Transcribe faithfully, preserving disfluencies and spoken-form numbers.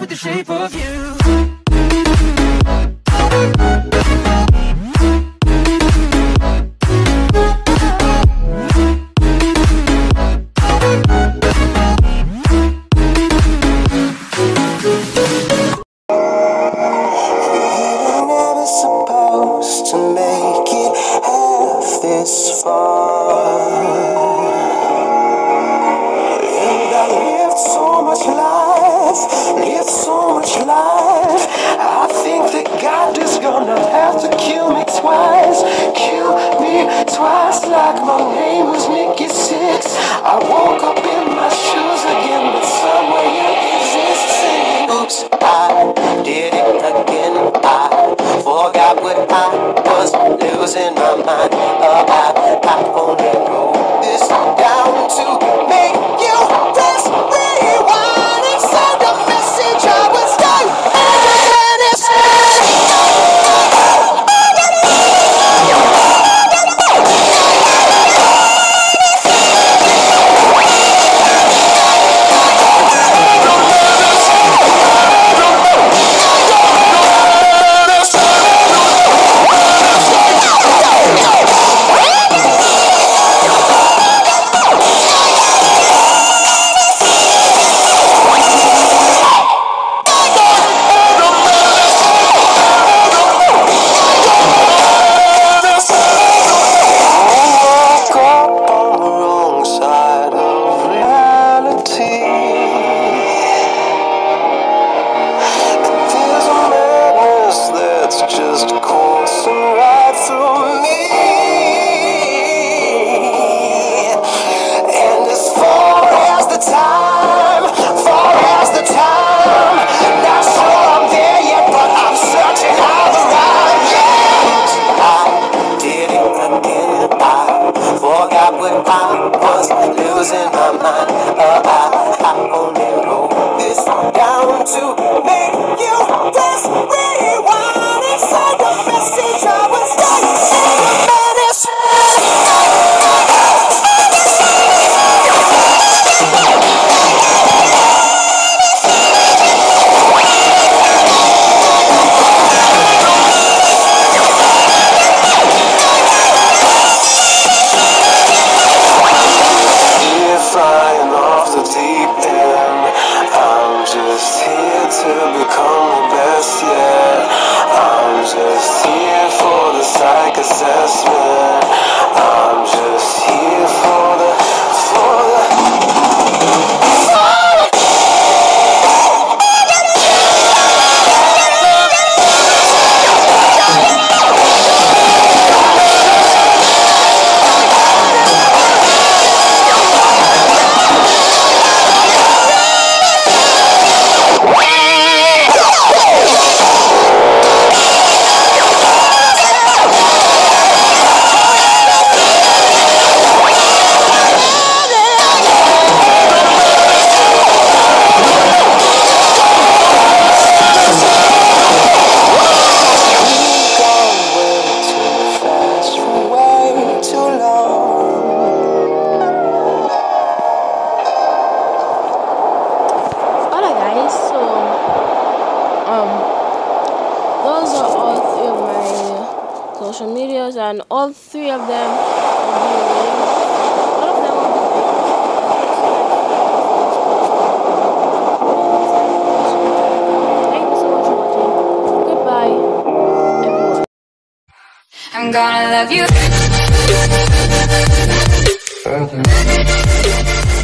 with the shape of you. This far, and I lived so much life, lived so much life. I think that God is gonna have to kill me twice, kill me twice, like my name was Mickey Six. I woke up in my shoes again, but somewhere you exist, singing, oops, I did it again. I forgot what I was losing my mind. Uh, I, I only wrote this down to make you press rewind and send a message I was done. And it's just coursing right through me. And as far as the time, far as the time, not sure I'm there yet, but I'm searching all around. Yeah, I did it again. I forgot what I was losing my mind. Uh, I, I only wrote this down to make you press rewind. Send a message I was done in a menace. We're flying off the deep end. I'm just here to become the best yet. I'm just here for the psych assessment. I'm just here for the, for the social medias, and all three of them will be linked. All of them will be linked. Thank you so much for watching. Goodbye, everyone. I'm gonna love you.